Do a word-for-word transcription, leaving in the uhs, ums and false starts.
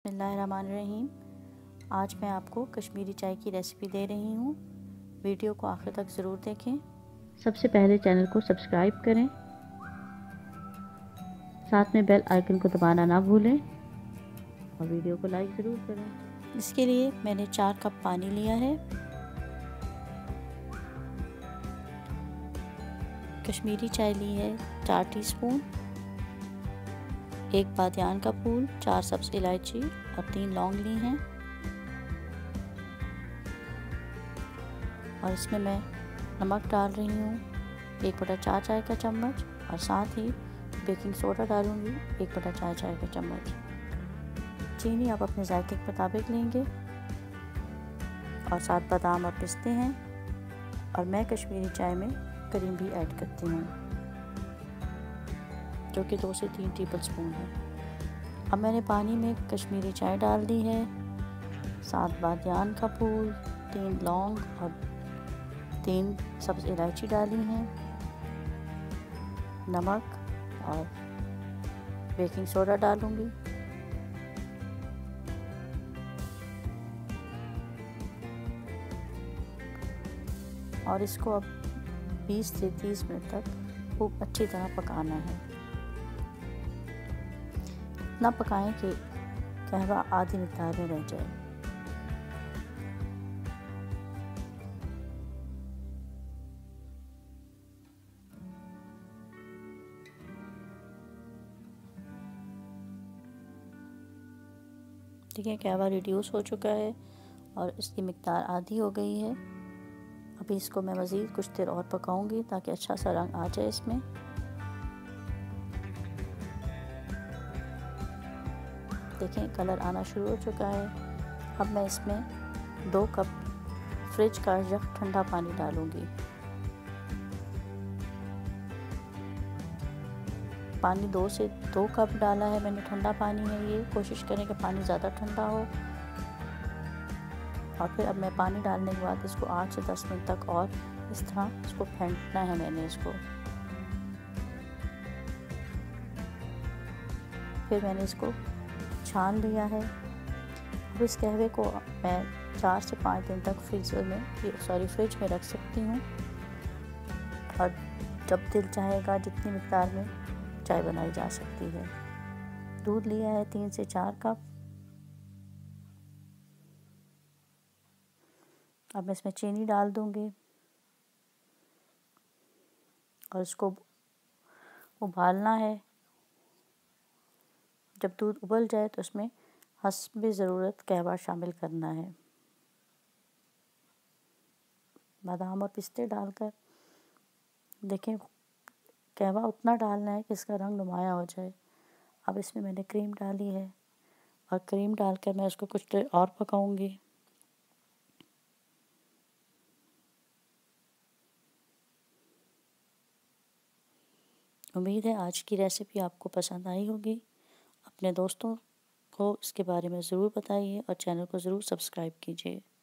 बिस्मिल्लाहिर्रहमानिर्रहीम। आज मैं आपको कश्मीरी चाय की रेसिपी दे रही हूँ। वीडियो को आखिर तक ज़रूर देखें। सबसे पहले चैनल को सब्सक्राइब करें, साथ में बेल आइकन को दबाना ना भूलें और वीडियो को लाइक ज़रूर करें। इसके लिए मैंने चार कप पानी लिया है। कश्मीरी चाय ली है चार टीस्पून, एक बादियान का फूल, चार सब्ज़ इलायची और तीन लौंग ली हैं। और इसमें मैं नमक डाल रही हूँ एक बटा चार चाय का चम्मच और साथ ही बेकिंग सोडा डालूँगी एक बटा चार चाय का चम्मच। चीनी आप अपने जायके के मुताबिक लेंगे और साथ बादाम और पिस्ते हैं। और मैं कश्मीरी चाय में क्रीम भी ऐड करती हूँ जो कि दो से तीन टेबल स्पून है। अब मैंने पानी में कश्मीरी चाय डाल दी है, सात बादियान का फूल, तीन लौंग और तीन सब्ज़ इलायची डाली हैं, नमक और बेकिंग सोडा डालूँगी। और इसको अब बीस से तीस मिनट तक खूब अच्छी तरह पकाना है। इतना पकाएं कि कहवा आधी मिकदार में रह जाए। ठीक है, कहवा रिड्यूस हो चुका है और इसकी मिकदार आधी हो गई है। अभी इसको मैं मज़ीद कुछ देर और पकाऊंगी ताकि अच्छा सा रंग आ जाए इसमें। देखें कलर आना शुरू हो चुका है। अब मैं इसमें दो कप फ्रिज का जग ठंडा पानी डालूंगी। पानी दो से दो कप डाला है मैंने, ठंडा पानी है ये। कोशिश करें कि पानी ज़्यादा ठंडा हो। और फिर अब मैं पानी डालने के बाद इसको आठ से दस मिनट तक और इस तरह इसको फेंटना है मैंने इसको। फिर मैंने इसको छान लिया है। अब इस कहवे को मैं चार से पाँच दिन तक फ्रीज़र में सॉरी फ्रिज में रख सकती हूँ और जब दिल चाहेगा जितनी मिकदार में चाय बनाई जा सकती है। दूध लिया है तीन से चार कप। अब मैं इसमें चीनी डाल दूँगी और इसको उबालना है। जब दूध उबल जाए तो उसमें हस्बे ज़रूरत कहवा शामिल करना है। बादाम और पिस्ते डालकर देखें कहवा उतना डालना है कि इसका रंग नुमाया हो जाए। अब इसमें मैंने क्रीम डाली है और क्रीम डालकर मैं उसको कुछ देर और पकाऊंगी। उम्मीद है आज की रेसिपी आपको पसंद आई होगी। अपने दोस्तों को इसके बारे में ज़रूर बताइए और चैनल को ज़रूर सब्सक्राइब कीजिए।